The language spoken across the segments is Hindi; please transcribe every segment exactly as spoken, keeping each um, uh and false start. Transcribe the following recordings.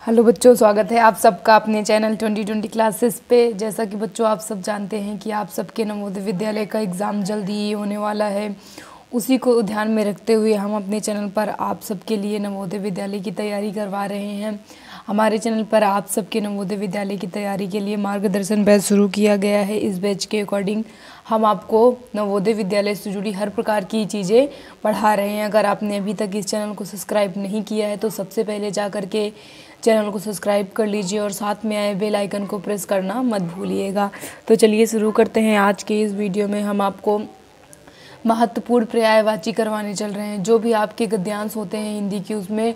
हेलो बच्चों, स्वागत है आप सबका अपने चैनल ट्वेंटी ट्वेंटी क्लासेस पे। जैसा कि बच्चों आप सब जानते हैं कि आप सबके नवोदय विद्यालय का एग्ज़ाम जल्दी ही होने वाला है। उसी को ध्यान में रखते हुए हम अपने चैनल पर आप सबके लिए नवोदय विद्यालय की तैयारी करवा रहे हैं। हमारे चैनल पर आप सबके नवोदय विद्यालय की तैयारी के लिए मार्गदर्शन बैच शुरू किया गया है। इस बैच के अकॉर्डिंग हम आपको नवोदय विद्यालय से जुड़ी हर प्रकार की चीज़ें पढ़ा रहे हैं। अगर आपने अभी तक इस चैनल को सब्सक्राइब नहीं किया है तो सबसे पहले जा कर के चैनल को सब्सक्राइब कर लीजिए और साथ में आए बेल आइकन को प्रेस करना मत भूलिएगा। तो चलिए शुरू करते हैं। आज के इस वीडियो में हम आपको महत्वपूर्ण पर्यायवाची करवाने चल रहे हैं। जो भी आपके गद्यांश होते हैं हिंदी की, उसमें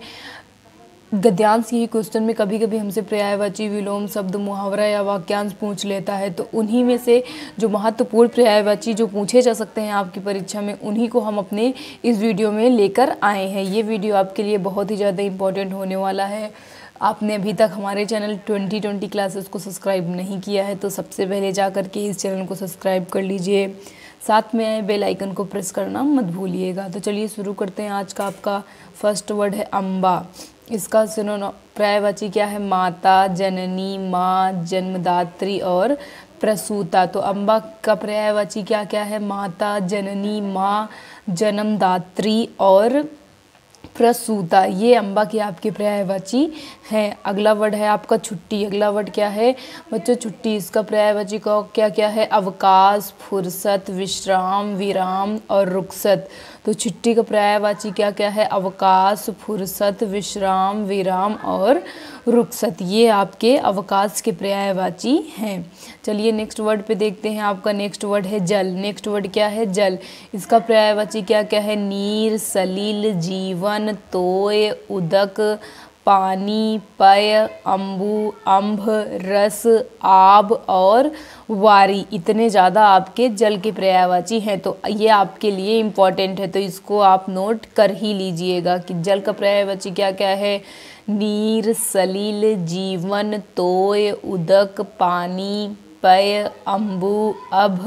गद्यांश ही क्वेश्चन में कभी कभी हमसे पर्यायवाची, विलोम शब्द, मुहावरा या वाक्यांश पूछ लेता है। तो उन्हीं में से जो महत्वपूर्ण पर्यायवाची जो पूछे जा सकते हैं आपकी परीक्षा में, उन्हीं को हम अपने इस वीडियो में लेकर आए हैं। ये वीडियो आपके लिए बहुत ही ज़्यादा इम्पोर्टेंट होने वाला है। आपने अभी तक हमारे चैनल ट्वेंटी ट्वेंटी क्लासेस को सब्सक्राइब नहीं किया है तो सबसे पहले जा कर के इस चैनल को सब्सक्राइब कर लीजिए। साथ में आए बेल आइकन को प्रेस करना मत भूलिएगा। तो चलिए शुरू करते हैं। आज का आपका फर्स्ट वर्ड है अम्बा। इसका सिनोनिम पर्यायवाची क्या है? माता, जननी, माँ, जन्मदात्री और प्रसूता। तो अम्बा का पर्यायवाची क्या क्या है? माता, जननी, माँ, जन्मदात्री और प्रसूता। ये अम्बा की आपके पर्यायवाची हैं। अगला वर्ड है आपका छुट्टी। अगला वर्ड क्या है बच्चों? छुट्टी। इसका पर्यायवाची का क्या क्या है? अवकाश, फुर्सत, विश्राम, विराम और रुखसत। तो छुट्टी का पर्यायवाची क्या क्या है? अवकाश, फुर्सत, विश्राम, विराम और रुखसत। ये आपके अवकाश के पर्यायवाची हैं। चलिए नेक्स्ट वर्ड पे देखते हैं। आपका नेक्स्ट वर्ड है जल। नेक्स्ट वर्ड क्या है? जल। इसका पर्यायवाची क्या क्या है? नीर, सलिल, जीवन, तोय, उदक, पानी, पय, अम्बु, अम्भ, रस, आब और वारी। इतने ज़्यादा आपके जल के पर्यायवाची हैं। तो ये आपके लिए इम्पॉर्टेंट है, तो इसको आप नोट कर ही लीजिएगा कि जल का पर्यायवाची क्या क्या है? नीर, सलिल, जीवन, तोय, उदक, पानी, पय, अम्बु, अभ,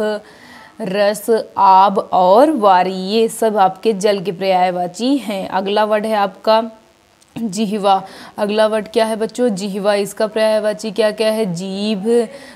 रस, आब और वारी। ये सब आपके जल के पर्यायवाची हैं। अगला वर्ड है आपका जिह्वा। अगला वर्ड क्या है बच्चों? जिह्वा। इसका पर्यायवाची क्या क्या है? जीभ,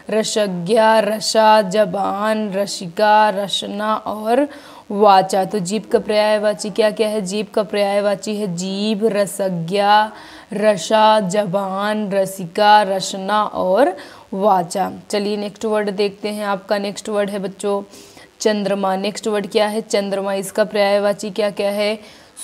रसज्ञा, रसा, जबान, रसिका, रसना और वाचा। तो जीभ का पर्यायवाची क्या क्या है? जीभ का पर्यायवाची है जीभ, रसज्ञा, रसा, जबान, रसिका, रसना और वाचा। चलिए नेक्स्ट वर्ड देखते हैं। आपका नेक्स्ट वर्ड है बच्चों चंद्रमा। नेक्स्ट वर्ड क्या है? चंद्रमा। इसका पर्यायवाची क्या क्या है?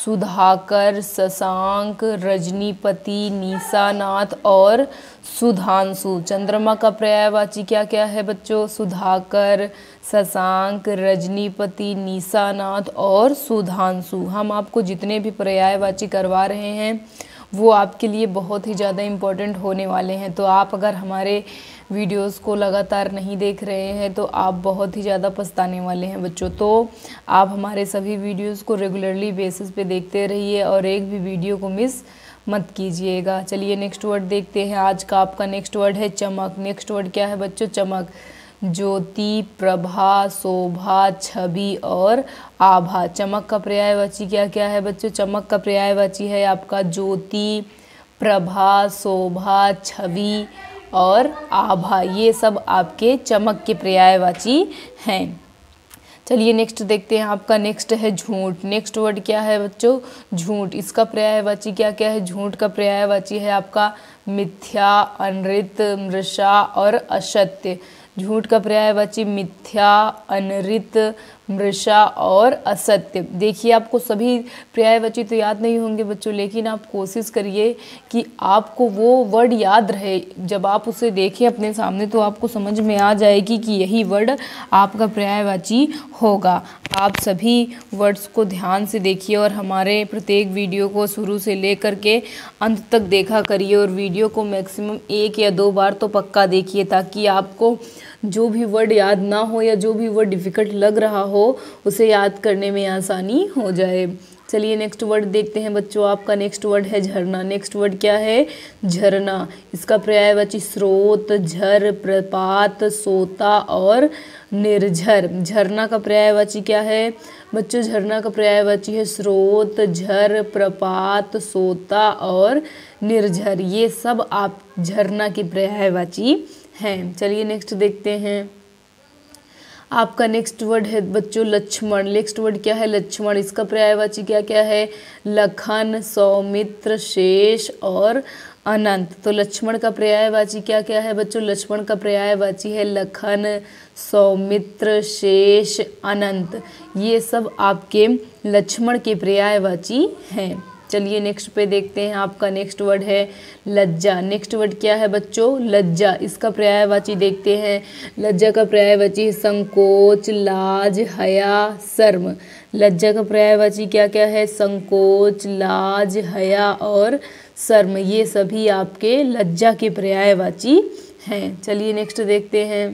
सुधाकर, शशांक, रजनीपति, निशानाथ और सुधांशु। चंद्रमा का पर्यायवाची क्या क्या है बच्चों? सुधाकर, शशांक, रजनीपति, निशानाथ और सुधांशु। हम आपको जितने भी पर्यायवाची करवा रहे हैं वो आपके लिए बहुत ही ज़्यादा इम्पोर्टेंट होने वाले हैं। तो आप अगर हमारे वीडियोस को लगातार नहीं देख रहे हैं तो आप बहुत ही ज़्यादा पछताने वाले हैं बच्चों। तो आप हमारे सभी वीडियोस को रेगुलरली बेसिस पे देखते रहिए और एक भी वीडियो को मिस मत कीजिएगा। चलिए नेक्स्ट वर्ड देखते हैं। आज का आपका नेक्स्ट वर्ड है चमक। नेक्स्ट वर्ड क्या है बच्चों? चमक। ज्योति, प्रभा, शोभा, छवि और आभा। चमक का पर्यायवाची क्या क्या है बच्चों? चमक का पर्यायवाची है आपका ज्योति, प्रभा, शोभा, छवि और आभा। ये सब आपके चमक के पर्यायवाची हैं। चलिए नेक्स्ट देखते हैं। आपका नेक्स्ट है झूठ। नेक्स्ट वर्ड क्या है बच्चों? झूठ। इसका पर्यायवाची क्या क्या है? झूठ का पर्यायवाची है आपका मिथ्या, अनृत, मृषा और असत्य। झूठ का पर्यायवाची मिथ्या, अनृत, मृषा और असत्य। देखिए आपको सभी पर्यायवाची तो याद नहीं होंगे बच्चों, लेकिन आप कोशिश करिए कि आपको वो वर्ड याद रहे। जब आप उसे देखें अपने सामने तो आपको समझ में आ जाएगी कि यही वर्ड आपका पर्यायवाची होगा। आप सभी वर्ड्स को ध्यान से देखिए और हमारे प्रत्येक वीडियो को शुरू से लेकर के अंत तक देखा करिए और वीडियो को मैक्सिमम एक या दो बार तो पक्का देखिए, ताकि आपको जो भी वर्ड याद ना हो या जो भी वर्ड डिफ़िकल्ट लग रहा हो उसे याद करने में आसानी हो जाए। चलिए नेक्स्ट वर्ड देखते हैं बच्चों। आपका नेक्स्ट वर्ड है झरना। नेक्स्ट वर्ड क्या है? झरना। इसका पर्यायवाची स्रोत, झर, प्रपात, सोता और निर्झर। झरना का पर्यायवाची क्या है बच्चों? झरना का पर्यायवाची है स्रोत, झर, प्रपात, सोता और निर्झर। ये सब आप झरना की पर्यायवाची हैं। चलिए नेक्स्ट देखते हैं। आपका नेक्स्ट वर्ड है बच्चों लक्ष्मण। नेक्स्ट वर्ड क्या है? लक्ष्मण। इसका पर्यायवाची क्या क्या है? लखन, सौमित्र, शेष और अनंत। तो लक्ष्मण का पर्यायवाची क्या क्या है बच्चों? लक्ष्मण का पर्यायवाची है लखन, सौमित्र, शेष, अनंत। ये सब आपके लक्ष्मण के पर्यायवाची हैं। चलिए नेक्स्ट पे देखते हैं। आपका नेक्स्ट वर्ड है लज्जा। नेक्स्ट वर्ड क्या है बच्चों? लज्जा। इसका पर्यायवाची देखते हैं। लज्जा का पर्यायवाची संकोच, लाज, हया, शर्म। लज्जा का पर्यायवाची क्या क्या है? संकोच, लाज, हया और शर्म। ये सभी आपके लज्जा के पर्यायवाची हैं। चलिए नेक्स्ट देखते हैं।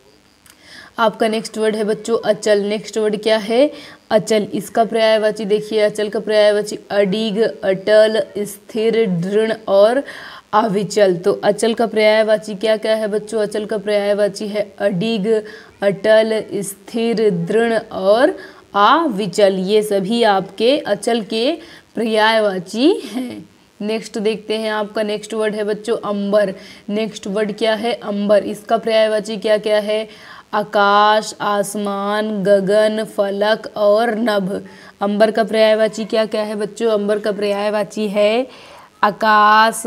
आपका नेक्स्ट वर्ड है बच्चों अचल। नेक्स्ट वर्ड क्या है? अचल। इसका पर्यायवाची देखिए। अचल का पर्यायवाची अडिग, अटल, स्थिर, दृढ़ और अविचल। तो अचल का पर्यायवाची क्या क्या है बच्चों? अचल का पर्यायवाची है अडिग, अटल, स्थिर, दृढ़ और अविचल। ये सभी आपके अचल के पर्यायवाची हैं। नेक्स्ट देखते हैं। आपका नेक्स्ट वर्ड है बच्चों अंबर। नेक्स्ट वर्ड क्या है? अंबर। इसका पर्यायवाची क्या क्या है? आकाश, आसमान, गगन, फलक और नभ। अंबर का पर्यायवाची क्या क्या है बच्चों? अंबर का पर्यायवाची है आकाश,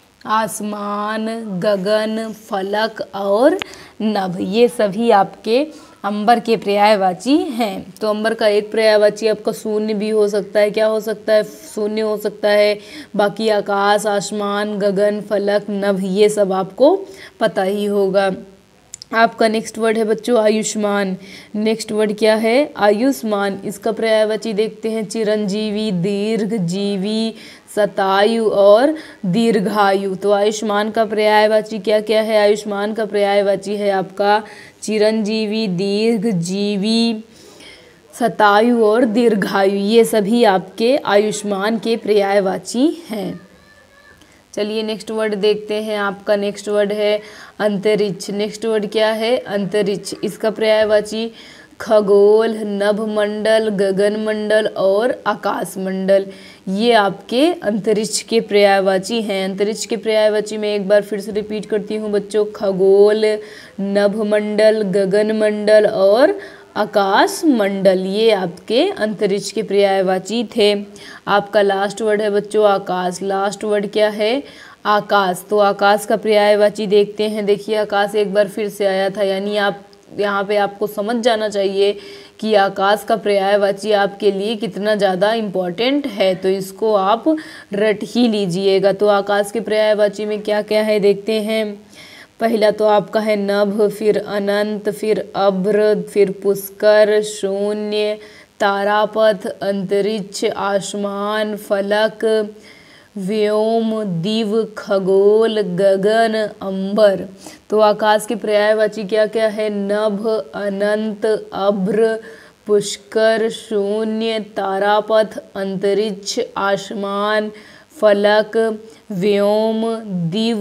आसमान, गगन, फलक और नभ। ये सभी आपके अंबर के पर्यायवाची हैं। तो अंबर का एक पर्यायवाची आपका शून्य भी हो सकता है। क्या हो सकता है? शून्य हो सकता है। बाकी आकाश, आसमान, गगन, फलक, नभ ये सब आपको पता ही होगा। आपका नेक्स्ट वर्ड है बच्चों आयुष्मान। नेक्स्ट वर्ड क्या है? आयुष्मान। इसका पर्यायवाची देखते हैं चिरंजीवी, दीर्घजीवी, शतायु और दीर्घायु। तो आयुष्मान का पर्यायवाची क्या क्या है? आयुष्मान का पर्यायवाची है आपका चिरंजीवी, दीर्घजीवी, शतायु और दीर्घायु। ये सभी आपके आयुष्मान के पर्यायवाची हैं। चलिए नेक्स्ट वर्ड देखते हैं। आपका नेक्स्ट वर्ड है अंतरिक्ष। नेक्स्ट वर्ड क्या है? अंतरिक्ष। इसका पर्यायवाची खगोल, नभमंडल, गगनमंडल और आकाश मंडल। ये आपके अंतरिक्ष के पर्यायवाची हैं। अंतरिक्ष के पर्यायवाची में एक बार फिर से रिपीट करती हूँ बच्चों, खगोल, नभमंडल, गगनमंडल और आकाश मंडल। ये आपके अंतरिक्ष के पर्यायवाची थे। आपका लास्ट वर्ड है बच्चों आकाश। लास्ट वर्ड क्या है? आकाश। तो आकाश का पर्यायवाची देखते हैं। देखिए आकाश एक बार फिर से आया था, यानी आप यहाँ पे आपको समझ जाना चाहिए कि आकाश का पर्यायवाची आपके लिए कितना ज़्यादा इम्पोर्टेंट है। तो इसको आप रट ही लीजिएगा। तो आकाश के पर्यायवाची में क्या क्या है देखते हैं। पहला तो आपका है नभ, फिर अनंत, फिर अभ्र, फिर पुष्कर, शून्य, तारापथ, अंतरिक्ष, आसमान, फलक, व्योम, दिव, खगोल, गगन, अंबर। तो आकाश के पर्यायवाची क्या क्या है? नभ, अनंत, अभ्र, पुष्कर, शून्य, तारापथ, अंतरिक्ष, आसमान, फलक, व्योम, दिव,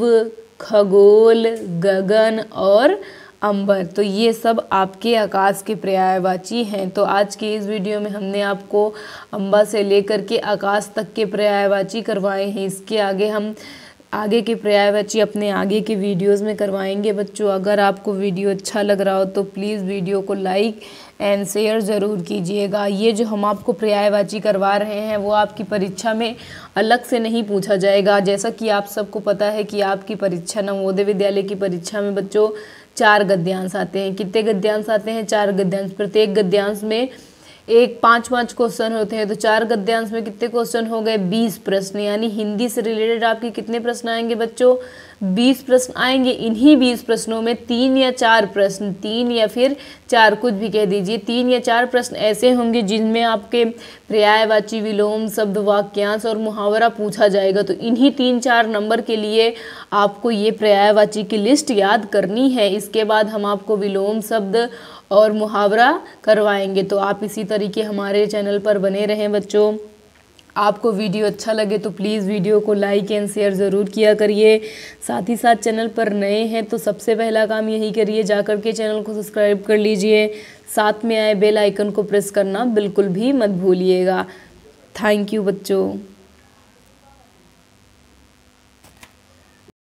खगोल, गगन और अंबर। तो ये सब आपके आकाश के पर्यायवाची हैं। तो आज की इस वीडियो में हमने आपको अंबा से लेकर के आकाश तक के पर्यायवाची करवाए हैं। इसके आगे हम आगे के पर्यायवाची अपने आगे के वीडियोस में करवाएंगे। बच्चों अगर आपको वीडियो अच्छा लग रहा हो तो प्लीज़ वीडियो को लाइक एंड शेयर ज़रूर कीजिएगा। ये जो हम आपको पर्यायवाची करवा रहे हैं वो आपकी परीक्षा में अलग से नहीं पूछा जाएगा। जैसा कि आप सबको पता है कि आपकी परीक्षा नवोदय विद्यालय की परीक्षा में बच्चों चार गद्यांश आते हैं। कितने गद्यांश आते हैं? चार गद्यांश। प्रत्येक गद्यांश में एक पाँच पाँच क्वेश्चन होते हैं। तो चार गद्यांश में कितने क्वेश्चन हो गए? बीस प्रश्न। यानी हिंदी से रिलेटेड आपके कितने प्रश्न आएंगे बच्चों? बीस प्रश्न आएंगे। इन्हीं बीस प्रश्नों में तीन या चार प्रश्न, तीन या फिर चार, कुछ भी कह दीजिए, तीन या चार प्रश्न ऐसे होंगे जिनमें आपके पर्यायवाची, विलोम, शब्द, वाक्यांश और मुहावरा पूछा जाएगा। तो इन्हीं तीन चार नंबर के लिए आपको ये पर्यायवाची की लिस्ट याद करनी है। इसके बाद हम आपको विलोम, शब्द और मुहावरा करवाएंगे। तो आप इसी तरीके हमारे चैनल पर बने रहें बच्चों। आपको वीडियो अच्छा लगे तो प्लीज़ वीडियो को लाइक एंड शेयर ज़रूर किया करिए। साथ ही साथ चैनल पर नए हैं तो सबसे पहला काम यही करिए, जा कर के चैनल को सब्सक्राइब कर लीजिए। साथ में आए बेल आइकन को प्रेस करना बिल्कुल भी मत भूलिएगा। थैंक यू बच्चों।